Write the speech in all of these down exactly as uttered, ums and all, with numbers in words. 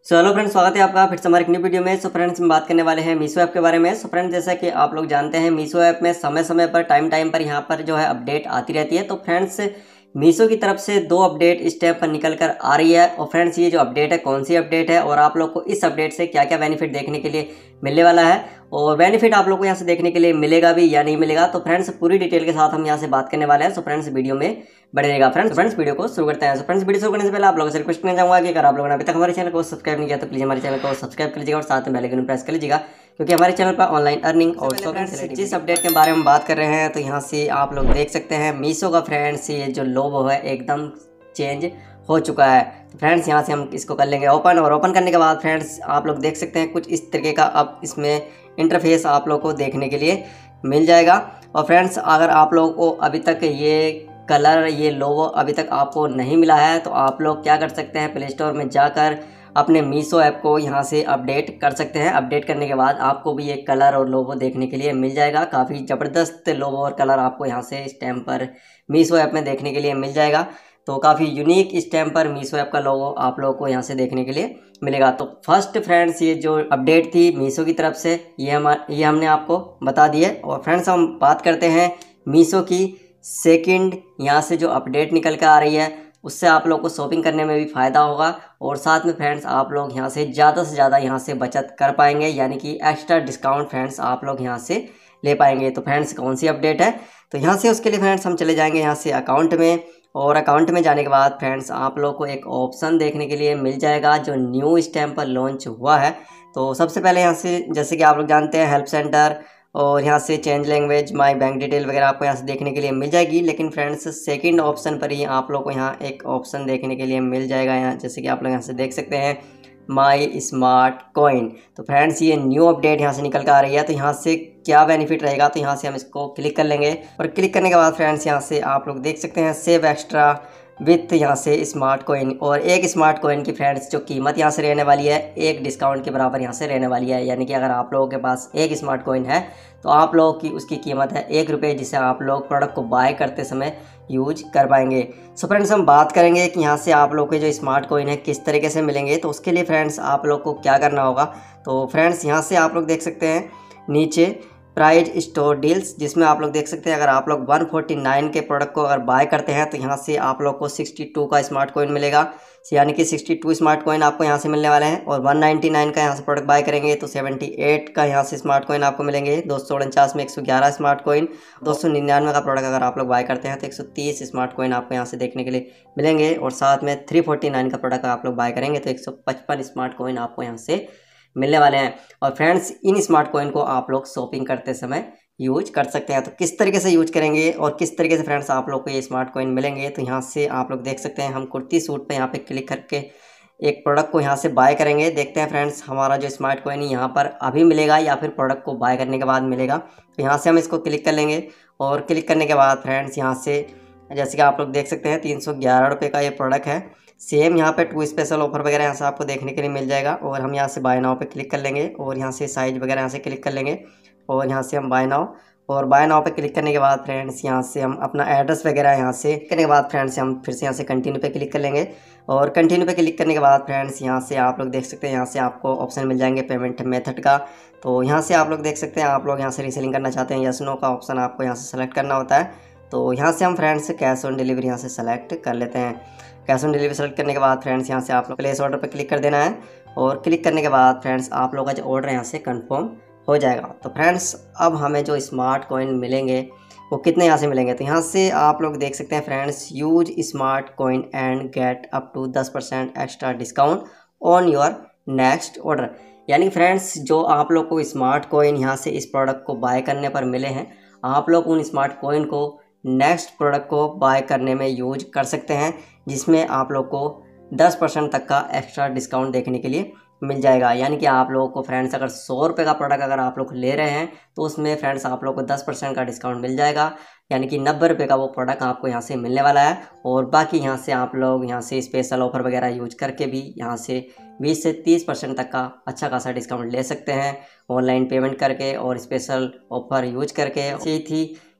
So hello friends, स्वागत है आपका फिर से हमारे एक न्यू वीडियो में। सो फ्रेंड्स, हम बात करने वाले हैं मीशो ऐप के बारे में। सो फ्रेंड्स, जैसा कि आप लोग जानते हैं, मीशो ऐप में समय समय पर टाइम टाइम पर यहाँ पर जो है अपडेट आती रहती है। तो फ्रेंड्स, मीशो की तरफ से दो अपडेट इस टाइम पर निकल कर आ रही है। और फ्रेंड्स, ये जो अपडेट है कौन सी अपडेट है और आप लोग को इस अपडेट से क्या क्या बेनिफिट देखने के लिए मिलने वाला है और बेनिफिट आप लोग को यहाँ से देखने के लिए मिलेगा भी या नहीं मिलेगा, तो फ्रेंड्स पूरी डिटेल के साथ हम यहाँ से बात करने वाले हैं। सो फ्रेंड्स, वीडियो में बने रहेगा। फ्रेंड्स फ्रेंड्स वीडियो को शुरू करते हैं। सो फ्रेंड्स, वीडियो शुरू करने से पहले आप लोगों से रिक्वेस्ट करना चाहूंगा कि अगर आप लोगों ने अभी तक हमारे चैनल को सब्सक्राइब नहीं किया तो प्लीज हमारे चैनल को सब्सक्राइब कर लीजिएगा और साथ में बेल आइकन प्रेस कर लीजिएगा, क्योंकि हमारे चैनल पर ऑनलाइन अर्निंग और शॉपिंग से जिस अपडेट के बारे में बात कर रहे हैं, तो यहाँ से आप लोग देख सकते हैं मीशो का फ्रेंड्स ये जो लोगो है एकदम चेंज हो चुका है। तो फ्रेंड्स, यहाँ से हम इसको कर लेंगे ओपन, और ओपन करने के बाद फ्रेंड्स आप लोग देख सकते हैं कुछ इस तरीके का अब इसमें इंटरफेस आप लोग को देखने के लिए मिल जाएगा। और फ्रेंड्स, अगर आप लोगों को अभी तक ये कलर ये लोगो अभी तक आपको नहीं मिला है, तो आप लोग क्या कर सकते हैं, प्ले स्टोर में जाकर अपने मीशो ऐप को यहाँ से अपडेट कर सकते हैं। अपडेट करने के बाद आपको भी ये कलर और लोगो देखने के लिए मिल जाएगा। काफ़ी ज़बरदस्त लोगो और कलर आपको यहाँ से इस टाइम पर मीशो ऐप में देखने के लिए मिल जाएगा। तो काफ़ी यूनिक इस टाइम पर मीशो ऐप का लोगो आप लोगों को यहाँ से देखने के लिए मिलेगा। तो फर्स्ट फ्रेंड्स, ये जो अपडेट थी मीशो की तरफ से, ये हम ये हमने आपको बता दी है। और फ्रेंड्स, हम बात करते हैं मीशो की सेकंड यहाँ से जो अपडेट निकल कर आ रही है, उससे आप लोग को शॉपिंग करने में भी फ़ायदा होगा और साथ में फ्रेंड्स आप लोग यहाँ से ज़्यादा से ज़्यादा यहाँ से बचत कर पाएंगे, यानी कि एक्स्ट्रा डिस्काउंट फ्रेंड्स आप लोग यहाँ से ले पाएंगे। तो फ्रेंड्स, कौन सी अपडेट है, तो यहाँ से उसके लिए फ्रेंड्स हम चले जाएंगे यहाँ से अकाउंट में। और अकाउंट में जाने के बाद फ्रेंड्स आप लोग को एक ऑप्शन देखने के लिए मिल जाएगा जो न्यू इस टाइम पर लॉन्च हुआ है। तो सबसे पहले यहाँ से, जैसे कि आप लोग जानते हैं, हेल्प सेंटर और यहाँ से change language, my bank detail वगैरह आपको यहाँ से देखने के लिए मिल जाएगी। लेकिन फ्रेंड्स, सेकंड ऑप्शन पर ही आप लोग को यहाँ एक ऑप्शन देखने के लिए मिल जाएगा, यहाँ जैसे कि आप लोग यहाँ से देख सकते हैं, माई स्मार्ट कॉइन। तो फ्रेंड्स, ये न्यू अपडेट यहाँ से निकल कर आ रही है। तो यहाँ से क्या बेनिफिट रहेगा, तो यहाँ से हम इसको क्लिक कर लेंगे। और क्लिक करने के बाद फ्रेंड्स, यहाँ से आप लोग देख सकते हैं सेव एक्स्ट्रा विथ यहाँ से स्मार्ट कॉइन। और एक स्मार्ट कॉइन की फ्रेंड्स जो कीमत यहाँ से रहने वाली है, एक डिस्काउंट के बराबर यहाँ से रहने वाली है। यानी कि अगर आप लोगों के पास एक स्मार्ट कॉइन है तो आप लोगों की उसकी कीमत है एक रुपये, जिसे आप लोग प्रोडक्ट को बाय करते समय यूज कर पाएंगे। सो फ्रेंड्स, हम बात करेंगे कि यहाँ से आप लोग के जो स्मार्ट कॉइन है किस तरीके से मिलेंगे। तो उसके लिए फ्रेंड्स आप लोग को क्या करना होगा, तो फ्रेंड्स यहाँ से आप लोग देख सकते हैं नीचे प्राइज स्टोर डील्स, जिसमें आप लोग देख सकते हैं अगर आप लोग एक सौ उनचास के प्रोडक्ट को अगर बाय करते हैं तो यहाँ से आप लोग को बासठ का स्मार्ट कॉइन मिलेगा, यानी कि बासठ स्मार्ट कॉइन आपको यहाँ से मिलने वाले हैं। और एक सौ निन्यानवे का यहाँ से प्रोडक्ट बाय करेंगे तो अठहत्तर का यहाँ से स्मार्ट कॉइन आपको मिलेंगे। दो सौ उनचास में एक सौ ग्यारह स्मार्ट कॉइन, दो सौ निन्यानवे का प्रोडक्ट अगर आप लोग बाय करते हैं तो एक सौ तीस स्मार्ट कॉइन आपको यहाँ से देखने के लिए मिलेंगे। और साथ में तीन सौ उनचास का प्रोडक्ट आप लोग बाय करेंगे तो एक सौ पचपन स्मार्ट कॉइन आपको यहाँ से मिलने वाले हैं। और फ्रेंड्स, इन स्मार्ट कॉइन को आप लोग शॉपिंग करते समय यूज कर सकते हैं। तो किस तरीके से यूज करेंगे और किस तरीके से फ्रेंड्स आप लोग को ये स्मार्ट कॉइन मिलेंगे, तो यहाँ से आप लोग देख सकते हैं हम कुर्ती सूट पे यहाँ पे क्लिक करके एक प्रोडक्ट को यहाँ से बाय करेंगे। देखते हैं फ्रेंड्स हमारा जो स्मार्ट कॉइन यहाँ पर अभी मिलेगा या फिर प्रोडक्ट को बाय करने के बाद मिलेगा। तो यहाँ से हम इसको क्लिक कर लेंगे। और क्लिक करने के बाद फ्रेंड्स यहाँ से जैसे कि आप लोग देख सकते हैं तीन सौ ग्यारह रुपये का ये प्रोडक्ट है। सेम यहाँ पे टू स्पेशल ऑफर वगैरह यहाँ से आपको देखने के लिए मिल जाएगा। और हम यहाँ से बाय नाउ पे क्लिक कर लेंगे और यहाँ से साइज वगैरह यहाँ से क्लिक कर लेंगे और यहाँ से हम बाय नाउ और बाय नाउ पे क्लिक करने के बाद फ्रेंड्स यहाँ से हम अपना एड्रेस वगैरह यहाँ से करने के बाद फ्रेंड्स हम फिर से यहाँ से कंटिन्यू पे क्लिक कर लेंगे। और कंटिन्यू पे क्लिक करने के बाद फ्रेंड्स यहाँ से आप लोग देख सकते हैं यहाँ से आपको ऑप्शन मिल जाएंगे पेमेंट मेथड का। तो यहाँ से आप लोग देख सकते हैं आप लोग यहाँ से रीसेलिंग करना चाहते हैं, यस नो का ऑप्शन आपको यहाँ से सेलेक्ट करना होता है। तो यहाँ से हम फ्रेंड्स कैश ऑन डिलीवरी यहाँ से सेलेक्ट कर लेते हैं। कैश ऑन डिलीवरी सेलेक्ट करने के बाद फ्रेंड्स यहाँ से आप लोग प्लेस ऑर्डर पर क्लिक कर देना है। और क्लिक करने के बाद फ्रेंड्स आप लोग का जो ऑर्डर यहाँ से कन्फर्म हो जाएगा। तो फ्रेंड्स, अब हमें जो स्मार्ट कॉइन मिलेंगे वो कितने यहाँ से मिलेंगे, तो यहाँ से आप लोग देख सकते हैं friends, use smart coin and get up to दस percent extra discount on your next order. यानी फ्रेंड्स, जो आप लोग को स्मार्ट कॉइन यहाँ से इस प्रोडक्ट को बाय करने पर मिले हैं, आप लोग उन स्मार्ट कॉइन को नेक्स्ट प्रोडक्ट को बाय करने में यूज कर सकते हैं, जिसमें आप लोग को दस परसेंट तक का एक्स्ट्रा डिस्काउंट देखने के लिए मिल जाएगा। यानी कि आप लोगों को फ्रेंड्स अगर सौ रुपये का प्रोडक्ट अगर आप लोग ले रहे हैं तो उसमें फ्रेंड्स आप लोग को दस परसेंट का डिस्काउंट मिल जाएगा। यानी कि नब्बे रुपये का वो प्रोडक्ट आपको यहाँ से मिलने वाला है। और बाकी यहाँ से आप लोग यहाँ से स्पेशल ऑफर वगैरह यूज करके भी यहाँ से बीस से तीस परसेंट तक का अच्छा खासा डिस्काउंट ले सकते हैं ऑनलाइन पेमेंट करके और स्पेशल ऑफर यूज करके। ऐसी थी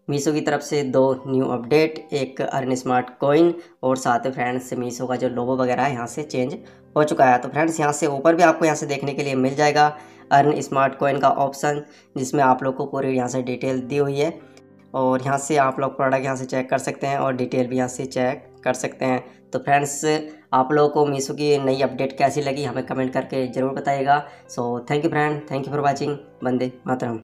मीशो की तरफ से दो न्यू अपडेट, एक अर्न स्मार्ट कॉइन और साथ में फ्रेंड्स मीशो का जो लोगो वगैरह है यहाँ से चेंज हो चुका है। तो फ्रेंड्स यहाँ से ऊपर भी आपको यहाँ से देखने के लिए मिल जाएगा अर्न स्मार्ट कॉइन का ऑप्शन, जिसमें आप लोग को पूरी यहाँ से डिटेल दी हुई है और यहाँ से आप लोग प्रोडक्ट यहाँ से चेक कर सकते हैं और डिटेल भी यहाँ से चेक कर सकते हैं। तो फ्रेंड्स आप लोगों को मीशो की नई अपडेट कैसी लगी हमें कमेंट करके ज़रूर बताइएगा। So thank you friend, thank you for watching. Vande Mataram.